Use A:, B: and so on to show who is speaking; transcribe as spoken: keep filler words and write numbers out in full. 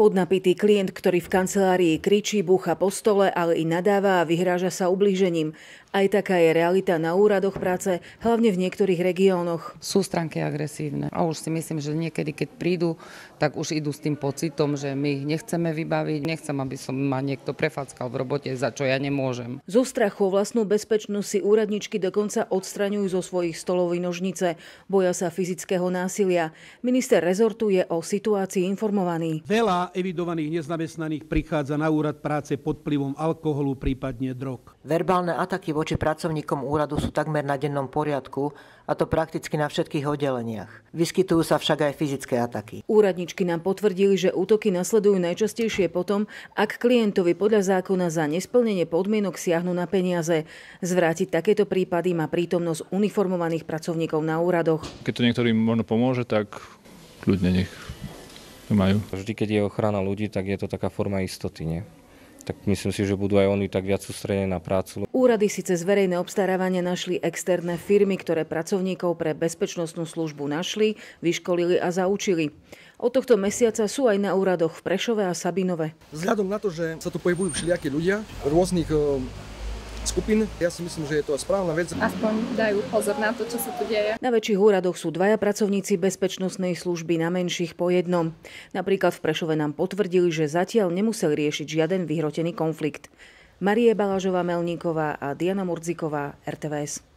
A: Podnapitý klient, ktorý v kancelárii kričí, búcha po stole, ale i nadáva a vyhráža sa ublížením. Aj taká je realita na úradoch práce, hlavne v niektorých regiónoch.
B: Sú stránky agresívne a už si myslím, že niekedy, keď prídu, tak už idú s tým pocitom, že my ich nechceme vybaviť. Nechcem, aby som ma niekto prefackal v robote, za čo ja nemôžem.
A: Zo strachu o vlastnú bezpečnosť si úradničky dokonca odstraňujú zo svojich stolov nožnice. Boja sa fyzického násilia. Minister rezortu je o situácii informovaný.
C: Veľa evidovaných nezamestnaných prichádza na úrad práce pod vplyvom alkoholu, prípadne drog.
D: Verbálne ataky voči pracovníkom úradu sú takmer na dennom poriadku, a to prakticky na všetkých oddeleniach. Vyskytujú sa však aj fyzické ataky.
A: Úradničky nám potvrdili, že útoky nasledujú najčastejšie potom, ak klientovi podľa zákona za nesplnenie podmienok siahnu na peniaze. Zvrátiť takéto prípady má prítomnosť uniformovaných pracovníkov na úradoch.
E: Keď to niektorým možno pomôže, tak kľudne nech to majú.
F: Vždy, keď je ochrana ľudí, tak je to taká forma istoty, nie? Tak myslím si, že budú aj oni tak viac sústredení na prácu.
A: Úrady si cez verejné obstarávania našli externé firmy, ktoré pracovníkov pre bezpečnostnú službu našli, vyškolili a zaučili. Od tohto mesiaca sú aj na úradoch v Prešove a Sabinove.
G: Vzhľadom na to, že sa tu pohybujú všelijakí ľudia rôznych skupín, ja si myslím, že je to správna vec.
H: Aspoň dajú pozor na to, čo sa tu deje.
A: Na väčších úradoch sú dvaja pracovníci bezpečnostnej služby, na menších po jednom. Napríklad v Prešove nám potvrdili, že zatiaľ nemusel riešiť žiaden vyhrotený konflikt. Marie Balažová-Melníková a Diana Murdziková, er té vé es.